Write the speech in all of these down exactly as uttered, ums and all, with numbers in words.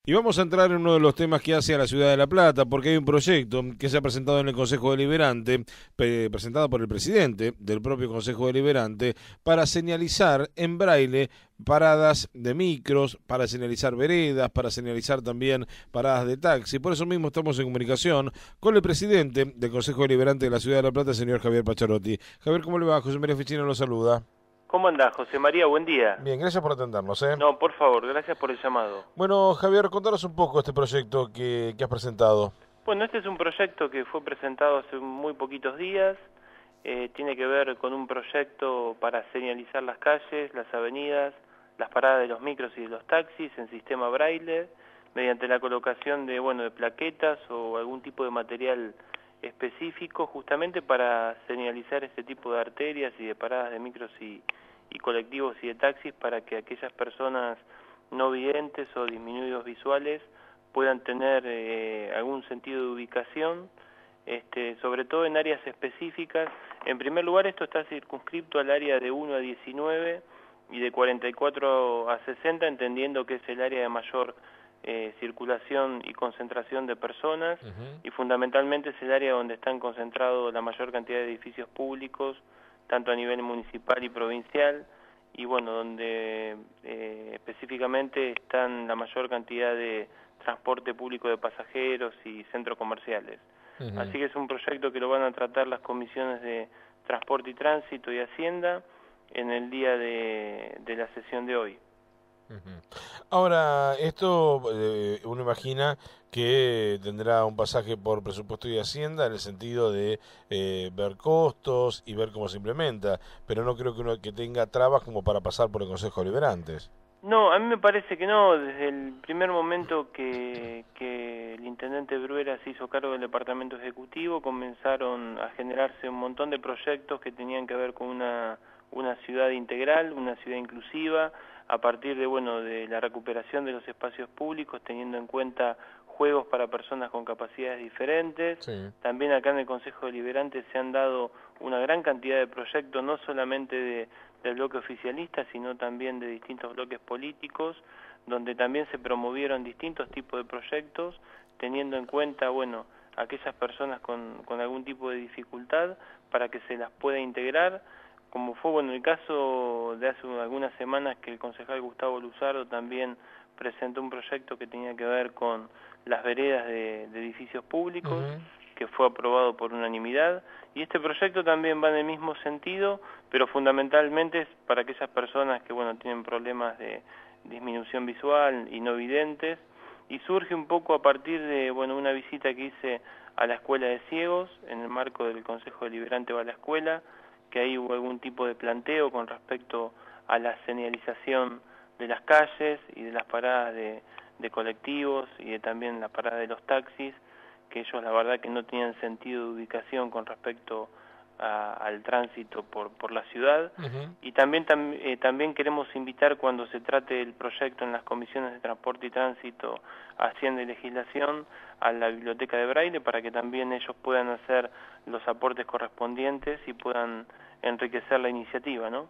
Y vamos a entrar en uno de los temas que hace a la ciudad de La Plata, porque hay un proyecto que se ha presentado en el Consejo Deliberante, pre- presentado por el presidente del propio Consejo Deliberante, para señalizar en braille paradas de micros, para señalizar veredas, para señalizar también paradas de taxi. Por eso mismo estamos en comunicación con el presidente del Consejo Deliberante de la ciudad de La Plata, el señor Javier Pacharotti. Javier, ¿cómo le va? José María Ficino lo saluda. ¿Cómo andás, José María? Buen día. Bien, gracias por atendernos, ¿eh? No, por favor, gracias por el llamado. Bueno, Javier, contanos un poco este proyecto que, que has presentado. Bueno, este es un proyecto que fue presentado hace muy poquitos días. Eh, tiene que ver con un proyecto para señalizar las calles, las avenidas, las paradas de los micros y de los taxis en sistema braille, mediante la colocación de, bueno, de plaquetas o algún tipo de material específico, justamente para señalizar este tipo de arterias y de paradas de micros y, y colectivos y de taxis, para que aquellas personas no videntes o disminuidos visuales puedan tener eh, algún sentido de ubicación, este, sobre todo en áreas específicas. En primer lugar, esto está circunscripto al área de uno a diecinueve y de cuarenta y cuatro a sesenta, entendiendo que es el área de mayor eh, circulación y concentración de personas, Uh-huh. y fundamentalmente es el área donde están concentrados la mayor cantidad de edificios públicos, tanto a nivel municipal y provincial, y bueno, donde eh, específicamente están la mayor cantidad de transporte público de pasajeros y centros comerciales. Uh-huh. Así que es un proyecto que lo van a tratar las comisiones de Transporte y Tránsito y Hacienda en el día de, de la sesión de hoy. Uh-huh. Ahora, esto eh, uno imagina que tendrá un pasaje por presupuesto y Hacienda en el sentido de eh, ver costos y ver cómo se implementa, pero no creo que uno que tenga trabas como para pasar por el Consejo Deliberantes. No, a mí me parece que no. Desde el primer momento que, que el intendente Bruera se hizo cargo del departamento ejecutivo, comenzaron a generarse un montón de proyectos que tenían que ver con una, una ciudad integral, una ciudad inclusiva, a partir de, bueno, de la recuperación de los espacios públicos, teniendo en cuenta juegos para personas con capacidades diferentes. Sí. También acá en el Consejo Deliberante se han dado una gran cantidad de proyectos, no solamente de del bloque oficialista, sino también de distintos bloques políticos, donde también se promovieron distintos tipos de proyectos, teniendo en cuenta, bueno, aquellas personas con, con algún tipo de dificultad, para que se las pueda integrar, como fue, bueno, el caso de hace algunas semanas que el concejal Gustavo Luzardo también presentó un proyecto que tenía que ver con las veredas de, de edificios públicos, Uh-huh. que fue aprobado por unanimidad, y este proyecto también va en el mismo sentido, pero fundamentalmente es para aquellas personas que, bueno, tienen problemas de disminución visual y no videntes, y surge un poco a partir de, bueno, una visita que hice a la Escuela de Ciegos, en el marco del Consejo Deliberante va a la escuela, que ahí hubo algún tipo de planteo con respecto a la señalización de las calles y de las paradas de, de colectivos y de también la parada de los taxis, que ellos la verdad que no tenían sentido de ubicación con respecto a, al tránsito por, por la ciudad. Uh-huh. Y también, tam, eh, también queremos invitar, cuando se trate del proyecto en las comisiones de Transporte y Tránsito, Hacienda y Legislación, a la Biblioteca de Braille, para que también ellos puedan hacer los aportes correspondientes y puedan enriquecer la iniciativa, ¿no?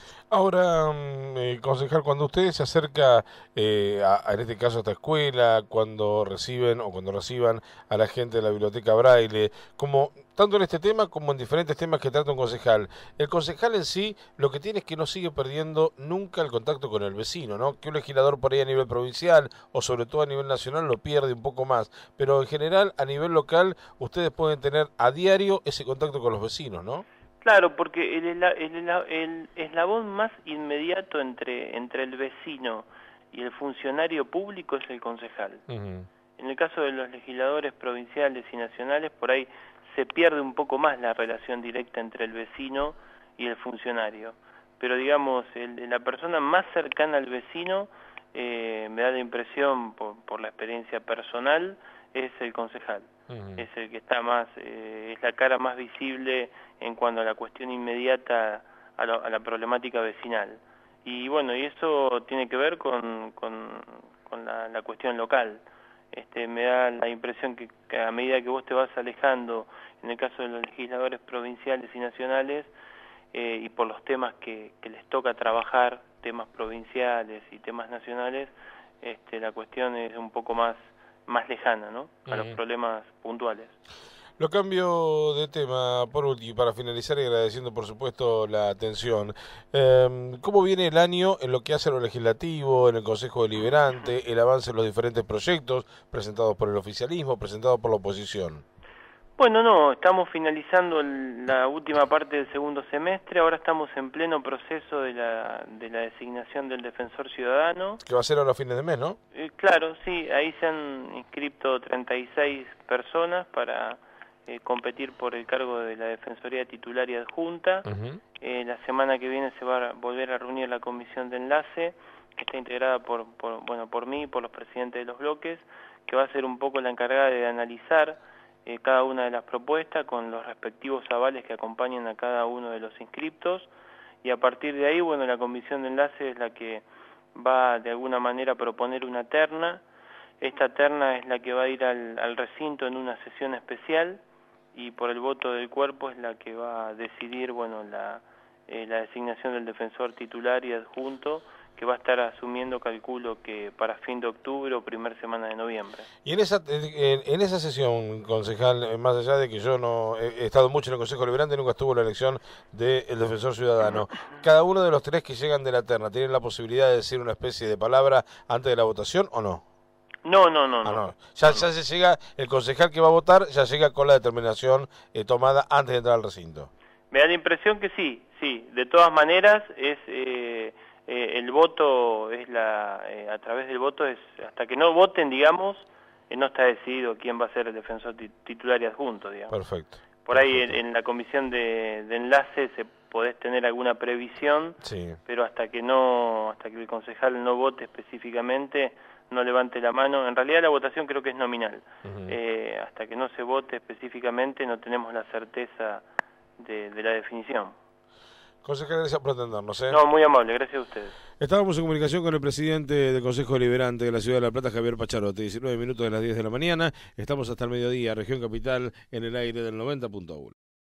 Ahora, mm, eh, concejal, cuando usted se acerca, eh, a, a, en este caso a esta escuela, cuando reciben o cuando reciban a la gente de la biblioteca Braille, como tanto en este tema como en diferentes temas que trata un concejal, el concejal en sí lo que tiene es que no sigue perdiendo nunca el contacto con el vecino, ¿no? Que un legislador por ahí a nivel provincial o sobre todo a nivel nacional lo pierde un poco más, pero en general a nivel local ustedes pueden tener a diario ese contacto con los vecinos, ¿no? Claro, porque el, el, el, el eslabón más inmediato entre, entre el vecino y el funcionario público es el concejal. Uh-huh. En el caso de los legisladores provinciales y nacionales, por ahí se pierde un poco más la relación directa entre el vecino y el funcionario. Pero digamos, el, la persona más cercana al vecino, eh, me da la impresión, por, por la experiencia personal, es el concejal. Uh-huh. Es el que está más, eh, es la cara más visible en cuanto a la cuestión inmediata a, lo, a la problemática vecinal. Y bueno, y eso tiene que ver con, con, con la, la cuestión local. Este, me da la impresión que, que a medida que vos te vas alejando, en el caso de los legisladores provinciales y nacionales, eh, y por los temas que, que les toca trabajar, temas provinciales y temas nacionales, este, la cuestión es un poco más, más lejana, ¿no? A uh-huh. los problemas puntuales. Lo cambio de tema, por último, para finalizar y agradeciendo por supuesto la atención. Eh, ¿Cómo viene el año en lo que hace a lo legislativo, en el Consejo Deliberante, el avance en los diferentes proyectos presentados por el oficialismo, presentados por la oposición? Bueno, no, estamos finalizando el, la última parte del segundo semestre, ahora estamos en pleno proceso de la, de la designación del defensor ciudadano. Que va a ser ahora a fines de mes, ¿no? Eh, claro, sí, ahí se han inscrito treinta y seis personas para eh, competir por el cargo de la Defensoría Titular y Adjunta. Uh-huh. eh, la semana que viene se va a volver a reunir la comisión de enlace, que está integrada por, por, bueno, por mí y por los presidentes de los bloques, que va a ser un poco la encargada de analizar Eh, cada una de las propuestas con los respectivos avales que acompañan a cada uno de los inscriptos, y a partir de ahí, bueno, la comisión de enlace es la que va de alguna manera a proponer una terna. Esta terna es la que va a ir al, al recinto en una sesión especial, y por el voto del cuerpo es la que va a decidir, bueno, la, eh, la designación del defensor titular y adjunto, que va a estar asumiendo, calculo que para fin de octubre o primer semana de noviembre. Y en esa en, en esa sesión, concejal, más allá de que yo no he, he estado mucho en el Consejo Deliberante, nunca estuvo la elección del defensor ciudadano, ¿cada uno de los tres que llegan de la terna tienen la posibilidad de decir una especie de palabra antes de la votación o no? No, no, no. Ah, no. no. Ya, no, ya no. se llega, el concejal que va a votar ya llega con la determinación eh, tomada antes de entrar al recinto. Me da la impresión que sí, sí. De todas maneras, es... Eh, Eh, el voto es la eh, a través del voto es hasta que no voten, digamos, eh, no está decidido quién va a ser el defensor titular y adjunto, digamos. Perfecto. Por Perfecto. ahí en, en la comisión de, de enlace se podés tener alguna previsión, sí. pero hasta que no hasta que el concejal no vote específicamente, no levante la mano. En realidad la votación creo que es nominal. Uh-huh. eh, hasta que no se vote específicamente no tenemos la certeza de, de la definición. Concejal, gracias por atendernos. ¿eh? No, muy amable, gracias a ustedes. Estábamos en comunicación con el presidente del Consejo Deliberante de la Ciudad de La Plata, Javier Pacharotti. diecinueve minutos de las diez de la mañana. Estamos hasta el mediodía, región capital, en el aire del noventa punto uno.